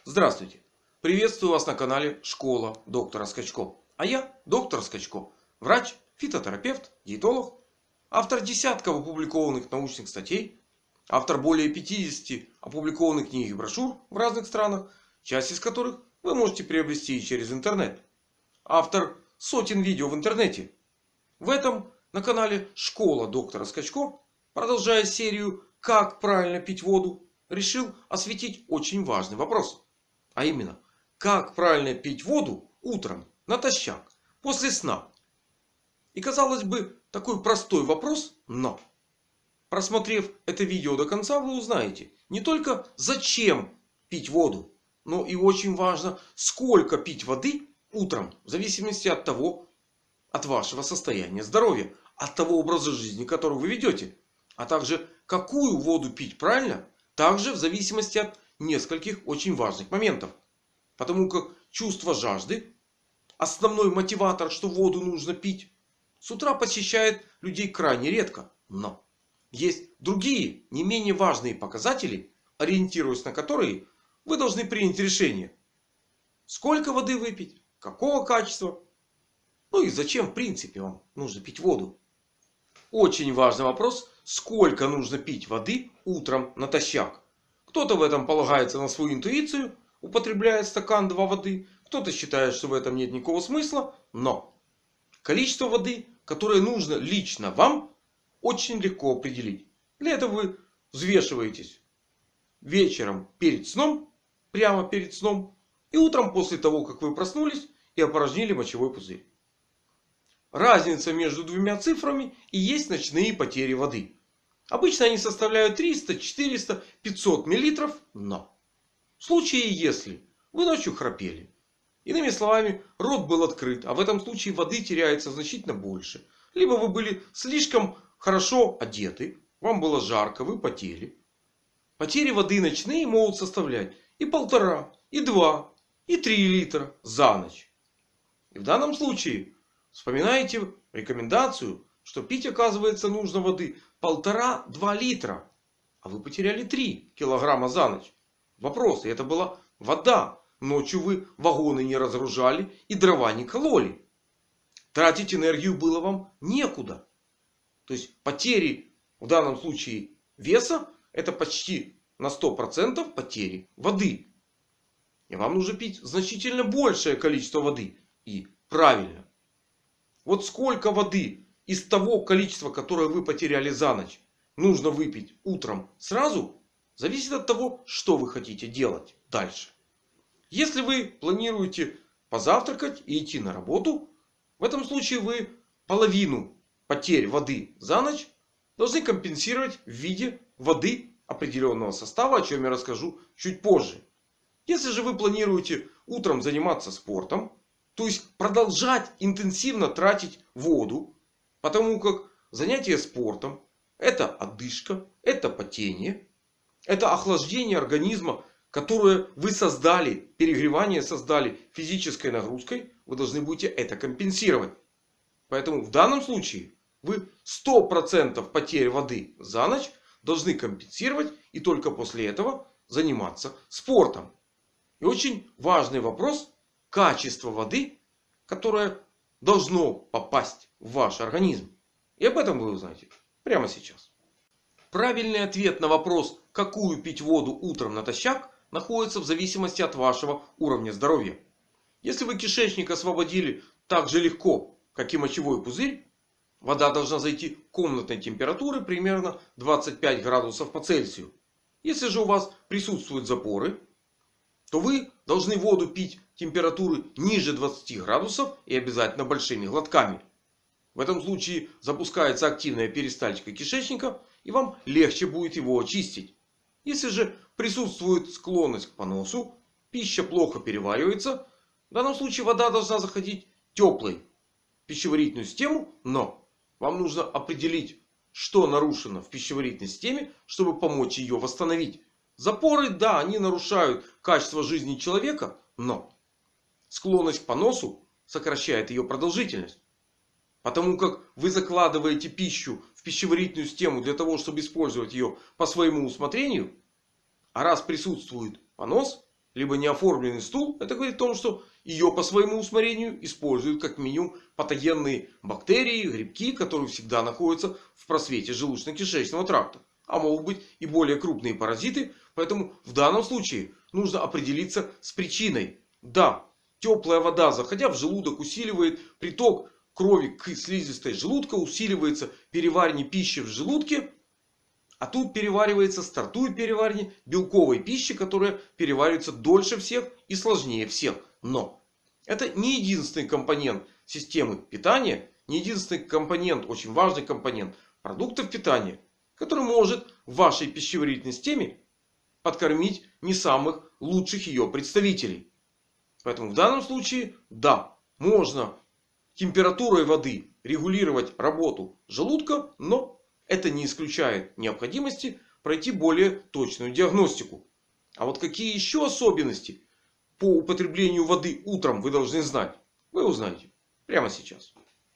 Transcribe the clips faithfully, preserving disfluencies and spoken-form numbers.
Здравствуйте! Приветствую вас на канале Школа доктора Скачко. А я доктор Скачко. Врач, фитотерапевт, диетолог. Автор десятков опубликованных научных статей. Автор более пятидесяти опубликованных книг и брошюр в разных странах. Часть из которых вы можете приобрести и через интернет. Автор сотен видео в интернете. В этом на канале Школа доктора Скачко, продолжая серию «Как правильно пить воду», решил осветить очень важный вопрос. А именно, как правильно пить воду утром натощак после сна. И казалось бы, такой простой вопрос, но просмотрев это видео до конца, вы узнаете не только зачем пить воду, но и очень важно, сколько пить воды утром, в зависимости от того, от вашего состояния здоровья, от того образа жизни, который вы ведете. А также какую воду пить правильно, также в зависимости от нескольких очень важных моментов. Потому как чувство жажды, основной мотиватор, что воду нужно пить, с утра посещает людей крайне редко. Но есть другие, не менее важные показатели, ориентируясь на которые вы должны принять решение. Сколько воды выпить, какого качества, ну и зачем в принципе вам нужно пить воду. Очень важный вопрос, сколько нужно пить воды утром натощак. Кто-то в этом полагается на свою интуицию, употребляет стакан-два воды. Кто-то считает, что в этом нет никакого смысла. Но количество воды, которое нужно лично вам, очень легко определить. Для этого вы взвешиваетесь вечером перед сном, прямо перед сном, и утром после того, как вы проснулись и опорожнили мочевой пузырь. Разница между двумя цифрами и есть ночные потери воды. Обычно они составляют триста, четыреста, пятьсот миллилитров. Но в случае, если вы ночью храпели, иными словами, рот был открыт, а в этом случае воды теряется значительно больше. Либо вы были слишком хорошо одеты, вам было жарко, вы потели. Потери воды ночные могут составлять и полтора, и два, и три литра за ночь. И в данном случае вспоминайте рекомендацию, что пить, оказывается, нужно воды полтора-два литра. А вы потеряли три килограмма за ночь. Вопрос, и это была вода. Ночью вы вагоны не разгружали и дрова не кололи. Тратить энергию было вам некуда. То есть потери в данном случае веса, это почти на сто процентов потери воды. И вам нужно пить значительно большее количество воды. И правильно. Вот сколько воды из того количества, которое вы потеряли за ночь, нужно выпить утром сразу, зависит от того, что вы хотите делать дальше. Если вы планируете позавтракать и идти на работу, в этом случае вы половину потерь воды за ночь должны компенсировать в виде воды определенного состава, о чем я расскажу чуть позже. Если же вы планируете утром заниматься спортом, то есть продолжать интенсивно тратить воду, потому как занятие спортом — это одышка, это потение, это охлаждение организма, которое вы создали, перегревание создали физической нагрузкой. Вы должны будете это компенсировать. Поэтому в данном случае вы сто процентов потерь воды за ночь должны компенсировать. И только после этого заниматься спортом. И очень важный вопрос. Качество воды, которое должно попасть в ваш организм. И об этом вы узнаете прямо сейчас. Правильный ответ на вопрос, какую пить воду утром натощак, находится в зависимости от вашего уровня здоровья. Если вы кишечник освободили так же легко, как и мочевой пузырь, вода должна зайти комнатной температуры примерно двадцать пять градусов по Цельсию. Если же у вас присутствуют запоры, то вы должны воду пить температуры ниже двадцати градусов и обязательно большими глотками. В этом случае запускается активная перистальтика кишечника, и вам легче будет его очистить. Если же присутствует склонность к поносу, пища плохо переваривается, в данном случае вода должна заходить теплой в пищеварительную систему. Но вам нужно определить, что нарушено в пищеварительной системе, чтобы помочь ее восстановить. Запоры, да, они нарушают качество жизни человека, но склонность к поносу сокращает ее продолжительность. Потому как вы закладываете пищу в пищеварительную систему для того, чтобы использовать ее по своему усмотрению. А раз присутствует понос, либо неоформленный стул, это говорит о том, что ее по своему усмотрению используют как минимум патогенные бактерии, грибки, которые всегда находятся в просвете желудочно-кишечного тракта. А могут быть и более крупные паразиты. Поэтому в данном случае нужно определиться с причиной. Да, теплая вода, заходя в желудок, усиливает приток крови к слизистой желудка, усиливается переваривание пищи в желудке. А тут переваривается, стартует переваривание белковой пищи, которая переваривается дольше всех и сложнее всех. Но это не единственный компонент системы питания, не единственный компонент, очень важный компонент продуктов питания, который может в вашей пищеварительной системе подкормить не самых лучших ее представителей. Поэтому в данном случае, да, можно температурой воды регулировать работу желудка, но это не исключает необходимости пройти более точную диагностику. А вот какие еще особенности по употреблению воды утром вы должны знать, вы узнаете прямо сейчас.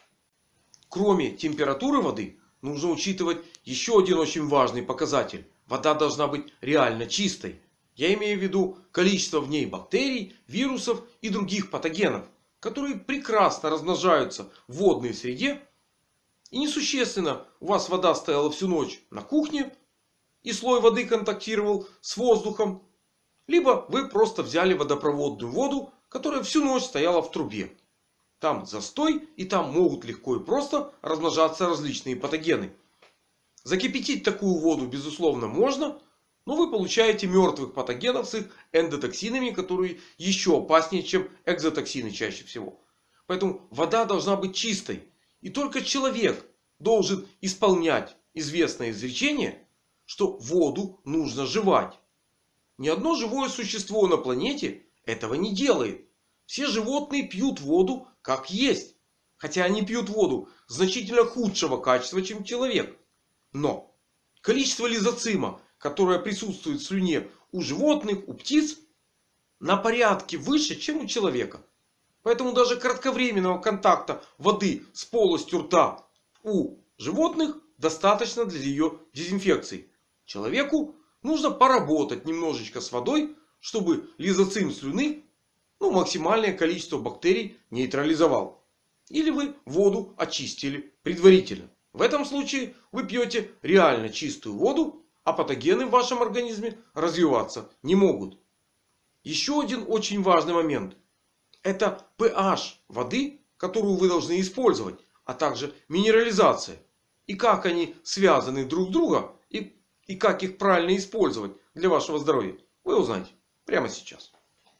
Кроме температуры воды, нужно учитывать еще один очень важный показатель. Вода должна быть реально чистой. Я имею в виду количество в ней бактерий, вирусов и других патогенов, которые прекрасно размножаются в водной среде. И несущественно, у вас вода стояла всю ночь на кухне и слой воды контактировал с воздухом. Либо вы просто взяли водопроводную воду, которая всю ночь стояла в трубе. Там застой, и там могут легко и просто размножаться различные патогены. Закипятить такую воду безусловно можно. Но вы получаете мертвых патогенов с их эндотоксинами, которые еще опаснее, чем экзотоксины чаще всего. Поэтому вода должна быть чистой. И только человек должен исполнять известное изречение, что воду нужно жевать. Ни одно живое существо на планете этого не делает. Все животные пьют воду как есть. Хотя они пьют воду значительно худшего качества, чем человек. Но количество лизоцима, которое присутствует в слюне у животных, у птиц, на порядке выше, чем у человека. Поэтому даже кратковременного контакта воды с полостью рта у животных достаточно для ее дезинфекции. Человеку нужно поработать немножечко с водой, чтобы лизоцим слюны, ну, максимальное количество бактерий нейтрализовал. Или вы воду очистили предварительно. В этом случае вы пьете реально чистую воду, а патогены в вашем организме развиваться не могут. Еще один очень важный момент. Это pH воды, которую вы должны использовать. А также минерализация. И как они связаны друг с другом. И, и как их правильно использовать для вашего здоровья. Вы узнаете прямо сейчас.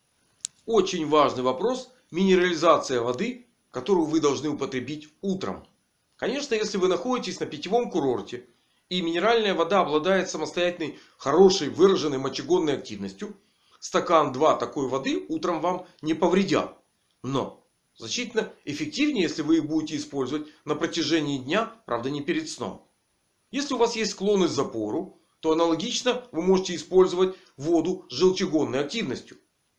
Очень важный вопрос. Минерализация воды, которую вы должны употребить утром. Конечно, если вы находитесь на питьевом курорте. И минеральная вода обладает самостоятельной, хорошей, выраженной мочегонной активностью. Стакан-два такой воды утром вам не повредят. Но значительно эффективнее, если вы их будете использовать на протяжении дня, правда не перед сном. Если у вас есть склонность к запору, то аналогично вы можете использовать воду с желчегонной активностью.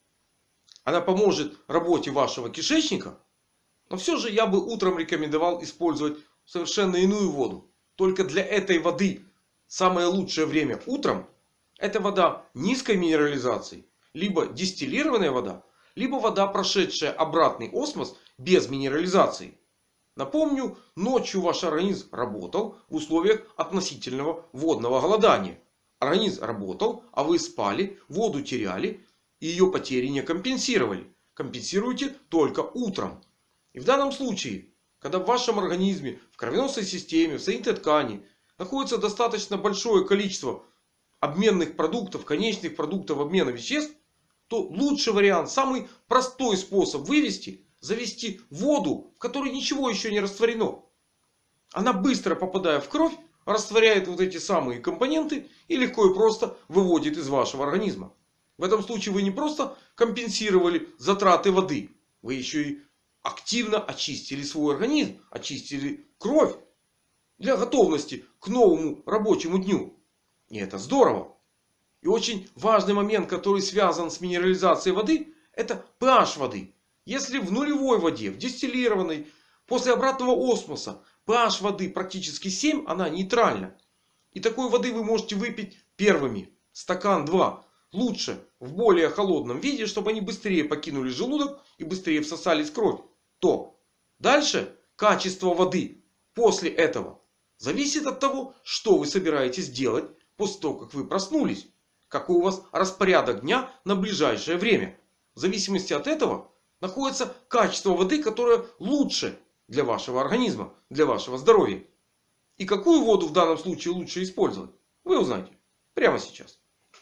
Она поможет работе вашего кишечника. Но все же я бы утром рекомендовал использовать совершенно иную воду. Только для этой воды самое лучшее время утром — это вода низкой минерализации. Либо дистиллированная вода, либо вода, прошедшая обратный осмос без минерализации. Напомню, ночью ваш организм работал в условиях относительного водного голодания. Организм работал, а вы спали, воду теряли и ее потери не компенсировали. Компенсируйте только утром. И в данном случае, когда в вашем организме, в кровеносной системе, в соединительной ткани находится достаточно большое количество обменных продуктов, конечных продуктов обмена веществ, то лучший вариант, самый простой способ вывести, завести воду, в которой ничего еще не растворено. Она быстро, попадая в кровь, растворяет вот эти самые компоненты и легко и просто выводит из вашего организма. В этом случае вы не просто компенсировали затраты воды, вы еще и активно очистили свой организм, очистили кровь для готовности к новому рабочему дню. И это здорово. И очень важный момент, который связан с минерализацией воды, это pH воды. Если в нулевой воде, в дистиллированной, после обратного осмоса pH воды практически семь, она нейтральна. И такой воды вы можете выпить первыми. Стакан-два. лучше в более холодном виде, чтобы они быстрее покинули желудок и быстрее всосались в кровь, то дальше качество воды после этого зависит от того, что вы собираетесь делать после того, как вы проснулись. Какой у вас распорядок дня на ближайшее время. В зависимости от этого находится качество воды, которое лучше для вашего организма, для вашего здоровья. И какую воду в данном случае лучше использовать, вы узнаете прямо сейчас.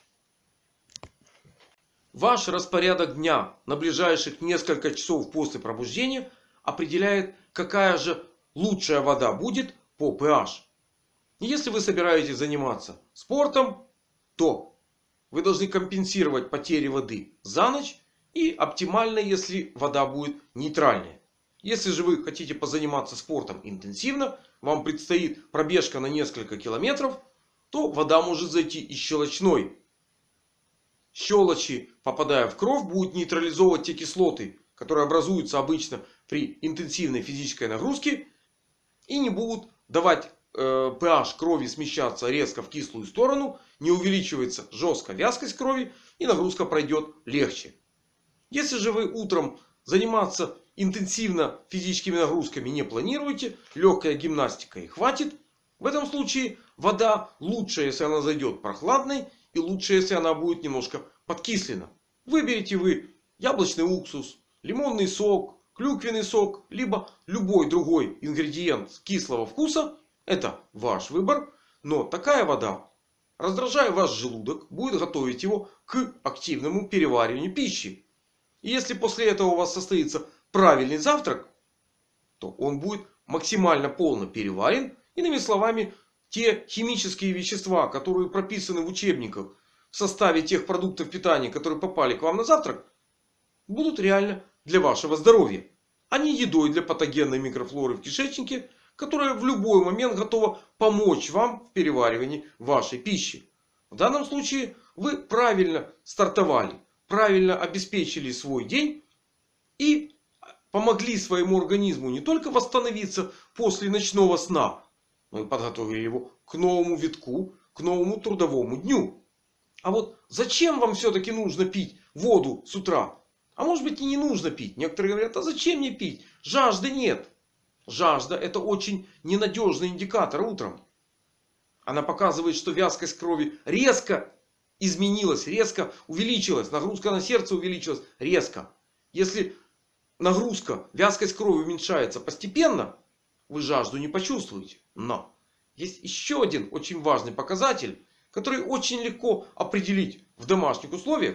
Ваш распорядок дня на ближайших несколько часов после пробуждения определяет, какая же лучшая вода будет по pH. Если вы собираетесь заниматься спортом, то вы должны компенсировать потери воды за ночь. И оптимально, если вода будет нейтральная. Если же вы хотите позаниматься спортом интенсивно, вам предстоит пробежка на несколько километров, то вода может зайти и щелочной. Щелочи, попадая в кровь, будут нейтрализовывать те кислоты, которые образуются обычно при интенсивной физической нагрузке. И не будут давать э, pH крови смещаться резко в кислую сторону. Не увеличивается жестко вязкость крови. И нагрузка пройдет легче. Если же вы утром заниматься интенсивно физическими нагрузками не планируете, легкая гимнастика и хватит. В этом случае вода лучше, если она зайдет прохладной. И лучше, если она будет немножко подкислена. Выберите вы яблочный уксус, лимонный сок, клюквенный сок. Либо любой другой ингредиент кислого вкуса. Это ваш выбор. Но такая вода, раздражая ваш желудок, будет готовить его к активному перевариванию пищи. И если после этого у вас состоится правильный завтрак, то он будет максимально полно переварен. Иными словами, те химические вещества, которые прописаны в учебниках в составе тех продуктов питания, которые попали к вам на завтрак, будут реально для вашего здоровья. А не едой для патогенной микрофлоры в кишечнике, которая в любой момент готова помочь вам в переваривании вашей пищи. В данном случае вы правильно стартовали. Правильно обеспечили свой день. И помогли своему организму не только восстановиться после ночного сна, но и подготовили его к новому витку, к новому трудовому дню. А вот зачем вам все-таки нужно пить воду с утра? А может быть и не нужно пить. Некоторые говорят, а зачем мне пить? Жажды нет. Жажда — это очень ненадежный индикатор утром. Она показывает, что вязкость крови резко изменилась, резко увеличилась. Нагрузка на сердце увеличилась резко. Если нагрузка, вязкость крови уменьшается постепенно, вы жажду не почувствуете. Но есть еще один очень важный показатель, который очень легко определить в домашних условиях.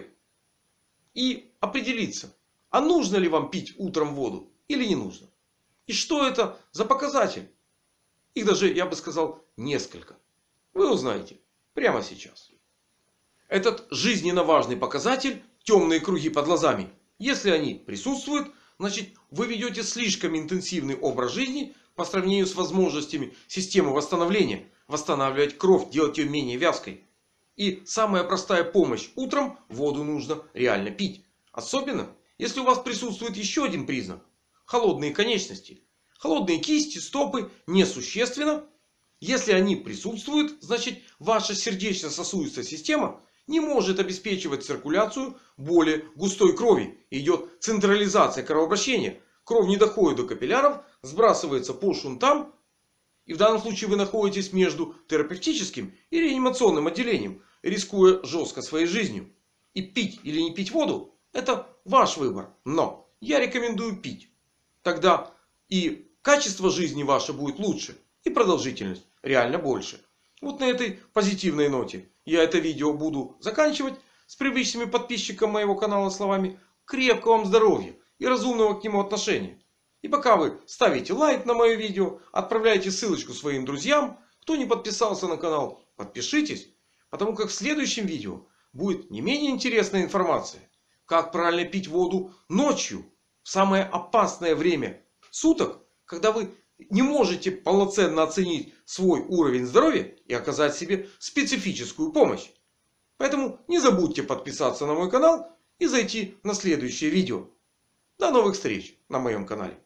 И определиться, а нужно ли вам пить утром воду или не нужно. И что это за показатель? Их даже, я бы сказал, несколько. Вы узнаете прямо сейчас. Этот жизненно важный показатель — темные круги под глазами. Если они присутствуют, значит вы ведете слишком интенсивный образ жизни по сравнению с возможностями системы восстановления. Восстанавливать кровь, делать ее менее вязкой. И самая простая помощь: утром воду нужно реально пить. Особенно если у вас присутствует еще один признак — холодные конечности. Холодные кисти, стопы несущественно. Если они присутствуют, значит ваша сердечно-сосудистая система не может обеспечивать циркуляцию более густой крови. Идет централизация кровообращения. Кровь не доходит до капилляров, сбрасывается по шунтам. И в данном случае вы находитесь между терапевтическим и реанимационным отделением, рискуя жестко своей жизнью. И пить или не пить воду — это ваш выбор. Но я рекомендую пить. Тогда и качество жизни ваше будет лучше. И продолжительность реально больше. Вот на этой позитивной ноте я это видео буду заканчивать. С привычными подписчикам моего канала словами: крепкого вам здоровья и разумного к нему отношения. И пока вы ставите лайк на мое видео, отправляйте ссылочку своим друзьям. Кто не подписался на канал, подпишитесь. Потому как в следующем видео будет не менее интересная информация. Как правильно пить воду ночью, в самое опасное время суток, когда вы не можете полноценно оценить свой уровень здоровья и оказать себе специфическую помощь. Поэтому не забудьте подписаться на мой канал и зайти на следующее видео. До новых встреч на моем канале.